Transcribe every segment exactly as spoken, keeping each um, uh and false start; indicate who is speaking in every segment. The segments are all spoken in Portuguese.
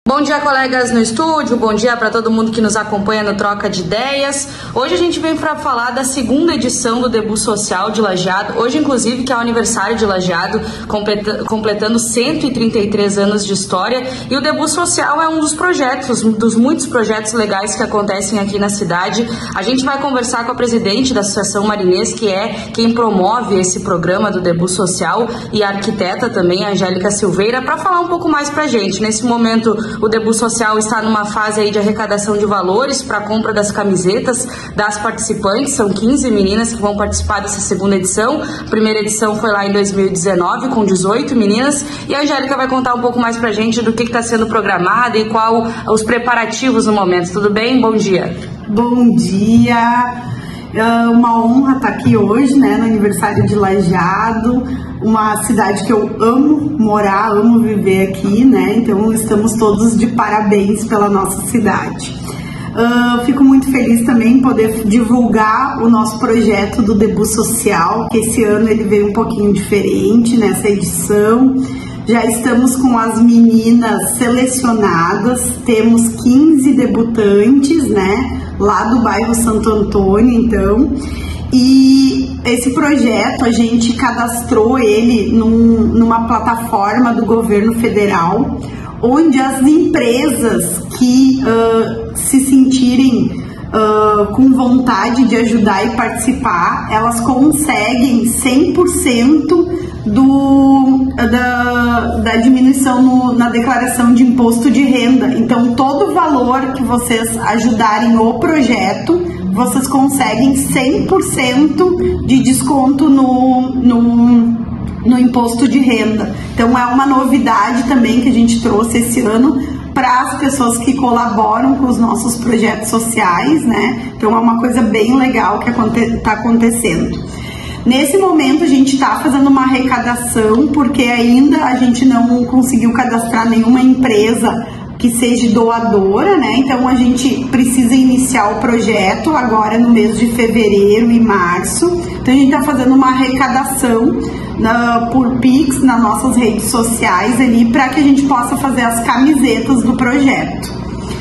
Speaker 1: Bom dia, colegas no estúdio, bom dia para todo mundo que nos acompanha no Troca de Ideias. Hoje a gente vem para falar da segunda edição do Debut Social de Lajeado, hoje inclusive que é o aniversário de Lajeado, completando cento e trinta e três anos de história, e o Debut Social é um dos projetos, um dos muitos projetos legais que acontecem aqui na cidade. A gente vai conversar com a presidente da Associação Marinês, que é quem promove esse programa do Debut Social, e a arquiteta também, a Angélica Silveira, para falar um pouco mais para a gente. Nesse momento, o Debut Social está numa fase aí de arrecadação de valores para a compra das camisetas das participantes. São quinze meninas que vão participar dessa segunda edição. A primeira edição foi lá em dois mil e dezenove, com dezoito meninas. E a Angélica vai contar um pouco mais para a gente do que está sendo programado e qual os preparativos no momento. Tudo bem? Bom dia.
Speaker 2: Bom dia. É uma honra estar aqui hoje, né, no aniversário de Lajeado, uma cidade que eu amo morar, amo viver aqui, né, então estamos todos de parabéns pela nossa cidade. Uh, fico muito feliz também em poder divulgar o nosso projeto do Debut Social, que esse ano ele veio um pouquinho diferente nessa edição. Já estamos com as meninas selecionadas, temos quinze debutantes, né, lá do bairro Santo Antônio, então, e esse projeto a gente cadastrou ele num, numa plataforma do governo federal, onde as empresas que uh, se sentirem uh, com vontade de ajudar e participar, elas conseguem cem por cento do, da, da diminuição no, na declaração de imposto de renda. Então, todo o valor que vocês ajudarem o projeto, vocês conseguem cem por cento de desconto no, no, no imposto de renda. Então, é uma novidade também que a gente trouxe esse ano para as pessoas que colaboram com os nossos projetos sociais, né? Então, é uma coisa bem legal que está acontecendo. Nesse momento a gente está fazendo uma arrecadação, porque ainda a gente não conseguiu cadastrar nenhuma empresa que seja doadora, né? Então a gente precisa iniciar o projeto agora no mês de fevereiro e março. Então a gente está fazendo uma arrecadação na, por Pix nas nossas redes sociais ali, para que a gente possa fazer as camisetas do projeto.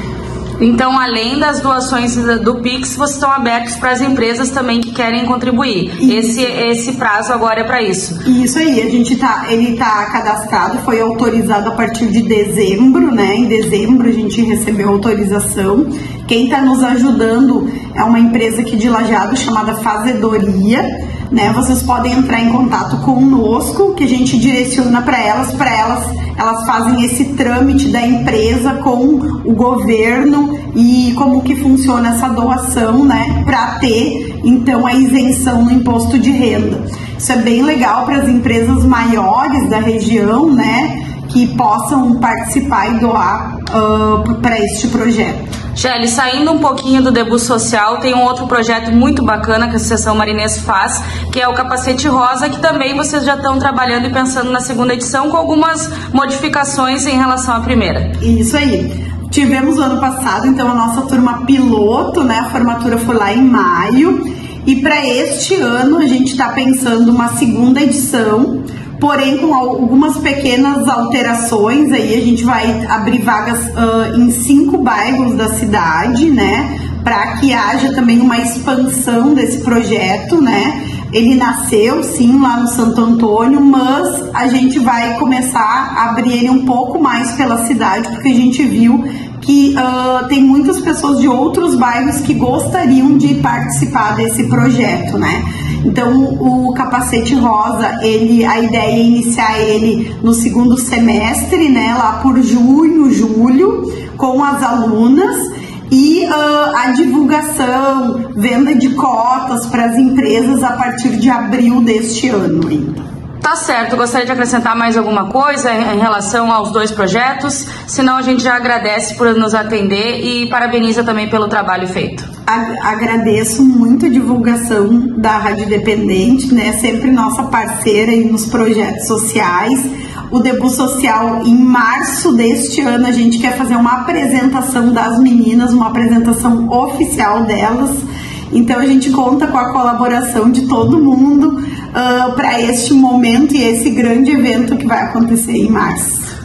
Speaker 1: Então, além das doações do Pix, vocês estão abertos para as empresas também que querem contribuir. Esse, esse prazo agora é para isso.
Speaker 2: Isso aí, a gente tá, ele está cadastrado, foi autorizado a partir de dezembro, né? Em dezembro a gente recebeu autorização. Quem está nos ajudando é uma empresa aqui de Lajeado chamada Fazedoria, né? Vocês podem entrar em contato conosco, que a gente direciona para elas, para elas elas fazem esse trâmite da empresa com o governo e como que funciona essa doação, né, para ter então a isenção no imposto de renda. Isso é bem legal para as empresas maiores da região, né, que possam participar e doar uh, para este projeto.
Speaker 1: Shelly, saindo um pouquinho do Debut Social, tem um outro projeto muito bacana que a Associação Marinês faz, que é o Capacete Rosa, que também vocês já estão trabalhando e pensando na segunda edição, com algumas modificações em relação à primeira.
Speaker 2: Isso aí. Tivemos o ano passado, então, a nossa turma piloto, né? A formatura foi lá em maio. E para este ano a gente está pensando uma segunda edição, porém com algumas pequenas alterações. Aí a gente vai abrir vagas uh, em cinco bairros da cidade, né, para que haja também uma expansão desse projeto, né. Ele nasceu sim lá no Santo Antônio, mas a gente vai começar a abrir ele um pouco mais pela cidade, porque a gente viu que uh, tem muitas pessoas de outros bairros que gostariam de participar desse projeto, né? Então, o Capacete Rosa, ele, a ideia é iniciar ele no segundo semestre, né? Lá por junho, julho, com as alunas. E uh, a divulgação, venda de cotas para as empresas a partir de abril deste ano ainda.
Speaker 1: Tá certo, gostaria de acrescentar mais alguma coisa em relação aos dois projetos? Senão a gente já agradece por nos atender e parabeniza também pelo trabalho feito.
Speaker 2: Agradeço muito a divulgação da Rádio Independente, né? Sempre nossa parceira aí nos projetos sociais. O Debut Social, em março deste ano, a gente quer fazer uma apresentação das meninas, uma apresentação oficial delas. Então a gente conta com a colaboração de todo mundo uh, para este momento e esse grande evento que vai acontecer em março.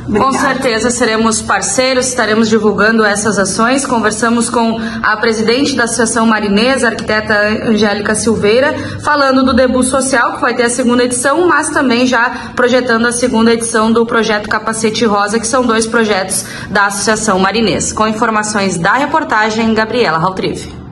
Speaker 2: Obrigada.
Speaker 1: Com certeza seremos parceiros, estaremos divulgando essas ações. Conversamos com a presidente da Associação Marinesa, a arquiteta Angélica Silveira, falando do Debut Social, que vai ter a segunda edição, mas também já projetando a segunda edição do projeto Capacete Rosa, que são dois projetos da Associação Marinesa. Com informações da reportagem, Gabriela Haltrive.